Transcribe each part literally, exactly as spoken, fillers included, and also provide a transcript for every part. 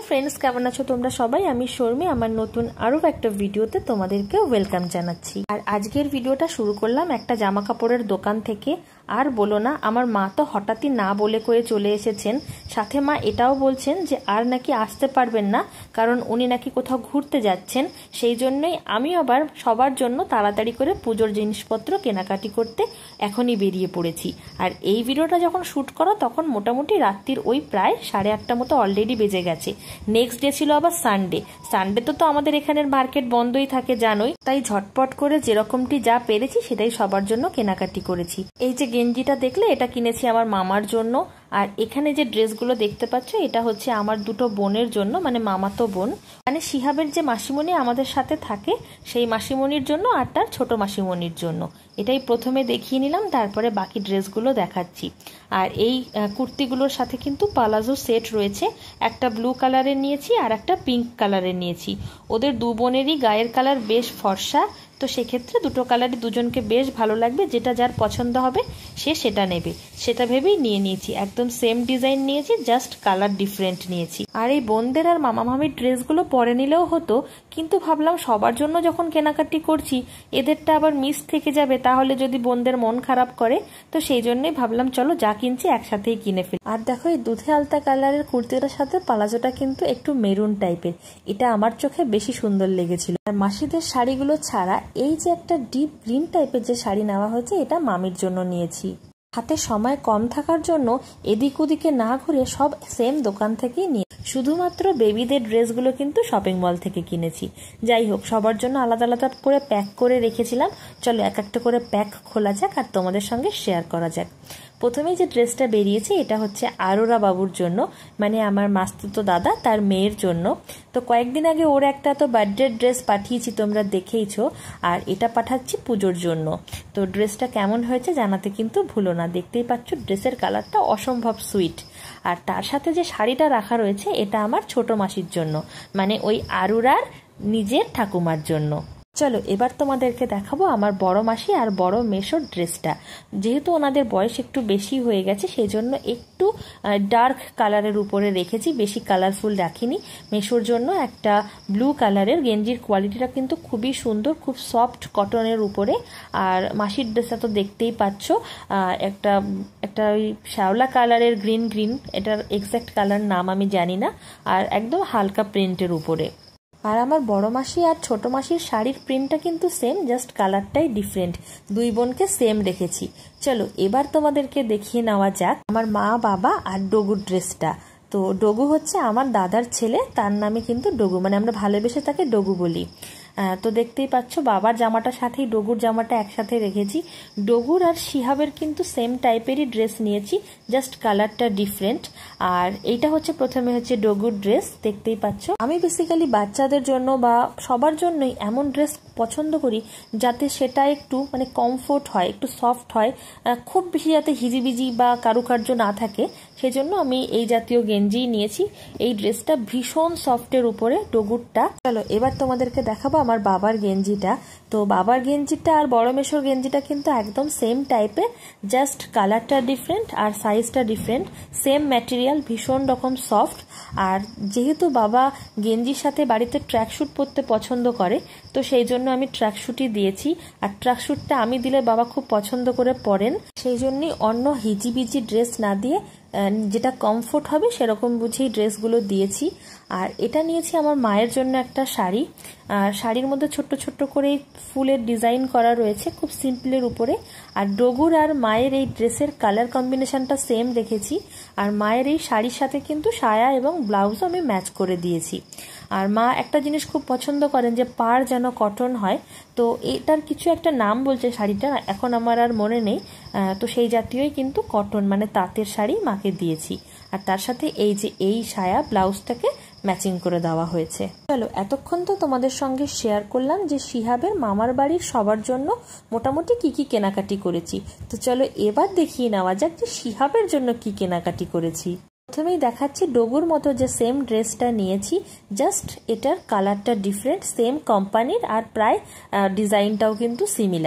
Friends केमन आछो तोमरा सबाई आमी शर्मी आमार नतून आरो एकटा भिडियोते तोमादेरके वेलकाम जानाच्छि। आर आजकेर भिडियोटा शुरू करलाम एकटा जामा कापड़ेर दोकान थेके। আর বলো না আমার মা তো হঠাৎই না বলে কয়ে চলে এসেছেন, সাথে মা এটাও বলছেন যে আর নাকি আসতে পারবেন না কারণ উনি নাকি কোথাও ঘুরতে যাচ্ছেন। সেই জন্যই আমি আবার সবার জন্য তাড়াতাড়ি করে পুজোর জিনিসপত্র কেনাকাটি করতে এখনই বেরিয়ে পড়েছি। আর এই ভিডিওটা যখন শ্যুট করা তখন মোটামুটি রাত্রির ওই প্রায় সাড়ে আটটা মতো অলরেডি বেজে গেছে। নেক্সট ডে ছিল আবার সানডে। সানডে তো তো আমাদের এখানের মার্কেট বন্ধই থাকে জানোই, তাই ঝটপট করে যেরকমটি যা পেরেছি সেটাই সবার জন্য কেনাকাটি করেছি। এই যে গেঞ্জিটা দেখলে এটা কিনেছি আমার মামার জন্য। আর এখানে যে ড্রেসগুলো দেখতে পাচ্ছ এটা হচ্ছে আমার দুটো বোনের জন্য, মানে মামাতো বোন, মানে শিহাবের যে মাসিমণি আমাদের সাথে থাকে সেই মাসিমণির জন্য আর তার ছোট মাসিমণির জন্য। এটাই প্রথমে দেখিয়ে নিলাম, তারপরে বাকি ড্রেসগুলো দেখাচ্ছি। আর এই কুর্তিগুলোর সাথে কিন্তু পালাজো সেট রয়েছে, একটা ব্লু কালারের নিয়েছি আর একটা পিঙ্ক কালারের নিয়েছি। ওদের দু বোনেরই গায়ের কালার বেশ ফর্সা, তো সেক্ষেত্রে দুটো কালারই দুজনকে বেশ ভালো লাগবে, যেটা যার পছন্দ হবে সে সেটা নেবে, সেটা ভেবেই নিয়ে নিয়েছি। একদম সেম ডিজাইন নিয়েছি, জাস্ট কালার ডিফারেন্ট নিয়েছি। আর এই বোনদের আর মামা মামির ড্রেসগুলো পরে নিলেও হতো, কিন্তু ভাবলাম সবার জন্য যখন কেনাকাটি করছি এদেরটা আবার মিস থেকে যাবে, তাহলে যদি বোনদের মন খারাপ করে, তো সেই জন্যই ভাবলাম চলো যা কিনছি একসাথেই কিনে ফেলি। আর দেখো এই দুধে আলতা কালারের কুর্তিটার সাথে পালাজোটা কিন্তু একটু মেরুন টাইপের, এটা আমার চোখে বেশি সুন্দর লেগেছিল। আর মাসিদের শাড়িগুলো ছাড়া এই যে একটা ডিপ গ্রিন টাইপের যে শাড়ি নেওয়া হয়েছে এটা মামির জন্য নিয়েছি। হাতে সময় কম থাকার জন্য এদিক ওদিকে না ঘুরে সব সেম দোকান থেকেই নিয়ে, শুধুমাত্র বেবিদের ড্রেসগুলো কিন্তু শপিং মল থেকে কিনেছি। যাই হোক, সবার জন্য আলাদা আলাদা করে প্যাক করে রেখেছিলাম। চলো এক একটা করে প্যাক খোলা যাক আর তোমাদের সঙ্গে শেয়ার করা যাক। প্রথমেই যে ড্রেসটা বেরিয়েছে এটা হচ্ছে আরোরা বাবুর জন্য, মানে আমার মাস্তুতো দাদা তার মেয়ের জন্য। তো কয়েকদিন আগে ওর একটা তো বার্থডে ড্রেস পাঠিয়েছি, তোমরা দেখেইছো, আর এটা পাঠাচ্ছি পুজোর জন্য। তো ড্রেসটা কেমন হয়েছে জানাতে কিন্তু ভুলো না। দেখতেই পাচ্ছ ড্রেসের কালারটা অসম্ভব সুইট। আর তার সাথে যে শাড়িটা রাখা রয়েছে এটা আমার ছোট মাসির জন্য, মানে ওই আরুরার নিজের ঠাকুমার জন্য। চলো এবার তোমাদেরকে দেখাবো আমার বড় মাসি আর বড় মেশোর ড্রেসটা। যেহেতু ওনাদের বয়স একটু বেশি হয়ে গেছে সেই জন্য একটু ডার্ক কালারের উপরে রেখেছি, বেশি কালারফুল রাখিনি। মেশোর জন্য একটা ব্লু কালারের গেঞ্জির কোয়ালিটিটা কিন্তু খুবই সুন্দর, খুব সফট কটনের উপরে। আর মাসির ড্রেসটা তো দেখতেই পাচ্ছ, একটা একটা ওই শ্যাওলা কালারের গ্রিন গ্রিন, এটার এক্সাক্ট কালার নাম আমি জানি না, আর একদম হালকা প্রিন্টের উপরে। আর আমার বড় মাসি আর ছোট মাসির শাড়ির প্রিন্টটা কিন্তু সেম, জাস্ট কালারটাই ডিফারেন্ট। দুই বোনকে সেম রেখেছি। চলো এবার তোমাদেরকে দেখিয়ে নেওয়া যাক আমার মা বাবা আর ডগুর ড্রেসটা। তো ডগু হচ্ছে আমার দাদার ছেলে, তার নামে কিন্তু ডগু, মানে আমরা ভালোবেসে তাকে ডগু বলি। তো দেখতেই পাচ্ছ বাবার জামাটার সাথেই ডগুর জামাটা একসাথে রেখেছি। ডগুর আর শিহাবের কিন্তু সেম টাইপেরই ড্রেস নিয়েছি, জাস্ট কালারটা ডিফারেন্ট। আর এইটা হচ্ছে প্রথমে হচ্ছে ডগুর ড্রেস, দেখতেই পাচ্ছ। আমি বেসিক্যালি বাচ্চাদের জন্য বা সবার জন্যই এমন ড্রেস পছন্দ করি যাতে সেটা একটু মানে কমফোর্ট হয়, একটু সফট হয়, খুব বেশি যাতে হিজিবিজি বা কারুকার্য না থাকে, সেজন্য আমি এই জাতীয় গেঞ্জি নিয়েছি। এই ড্রেসটা ভীষণ সফটের উপরে ডগুরটা। চলো এবার তোমাদেরকে দেখাবো আমার বাবার গেঞ্জিটা। তো বাবার গেঞ্জিটা আর বড় মেশোর গেঞ্জিটা কিন্তু একদম সেম টাইপের, জাস্ট কালারটা ডিফারেন্ট আর সাইজটা ডিফারেন্ট। সেম ম্যাটেরিয়াল, ভীষণ রকম সফট। আর যেহেতু বাবা গেঞ্জির সাথে বাড়িতে ট্র্যাকস্যুট পরতে পছন্দ করে, তো সেই জন্য আমি ট্র্যাকস্যুটই দিয়েছি। আর ট্র্যাকস্যুটটা আমি দিলে বাবা খুব পছন্দ করে পরেন, সেই জন্যই অন্য হিজিবিজি ড্রেস না দিয়ে যেটা কমফোর্ট হবে সেরকম বুঝেই ড্রেসগুলো দিয়েছি। আর এটা নিয়েছি আমার মায়ের জন্য একটা শাড়ি। আর শাড়ির মধ্যে ছোট্ট ছোট্ট করে ফুলের ডিজাইন করা রয়েছে, খুব সিম্পলের উপরে। আর ডগুর আর মায়ের এই ড্রেসের কালার কম্বিনেশনটা সেম রেখেছি। আর মায়ের এই শাড়ির সাথে কিন্তু সায়া এবং ব্লাউজও আমি ম্যাচ করে দিয়েছি। আর মা একটা জিনিস খুব পছন্দ করেন যে পাড় যেন কটন হয়, তো এটার কিছু একটা নাম বলছে শাড়িটা, এখন আমার আর মনে নেই। তো সেই জাতীয়ই কিন্তু কটন মানে তাঁতের শাড়ি মাকে দিয়েছি। আর তার সাথে এই যে এই সায়া ব্লাউজটাকে ম্যাচিং করে দেওয়া হয়েছে। চলো এতক্ষণ তো তোমাদের সঙ্গে শেয়ার করলাম যে শিহাবের মামার বাড়ির সবার জন্য মোটামুটি কি কি কেনাকাটি করেছি। তো চলো এবার দেখিয়ে নেওয়া যাক যে শিহাবের জন্য কি কেনাকাটি করেছি। প্রথমেই দেখাচ্ছি ডগুর মতো যে সেম ড্রেসটা নিয়েছি, জাস্ট এটার কালারটা ডিফারেন্ট, সেম কোম্পানির আর প্রায় ডিজাইনটাও কিন্তু সিমিলার।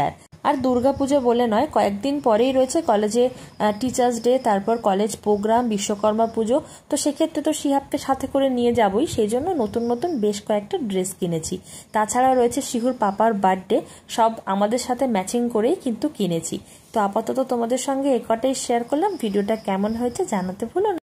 আর দুর্গাপুজো বলে নয়, কয়েকদিন পরেই রয়েছে কলেজে টিচার্স ডে, তারপর কলেজ প্রোগ্রাম, বিশ্বকর্মা পুজো। তো সেক্ষেত্রে তো শিহাবকে সাথে করে নিয়ে যাবই, সেই জন্য নতুন নতুন বেশ কয়েকটা ড্রেস কিনেছি। তাছাড়া রয়েছে শিহুর পাপার বার্থডে, সব আমাদের সাথে ম্যাচিং করেই কিন্তু কিনেছি। তো আপাতত তোমাদের সঙ্গে এ কটাই শেয়ার করলাম। ভিডিওটা কেমন হয়েছে জানাতে ভুলো না।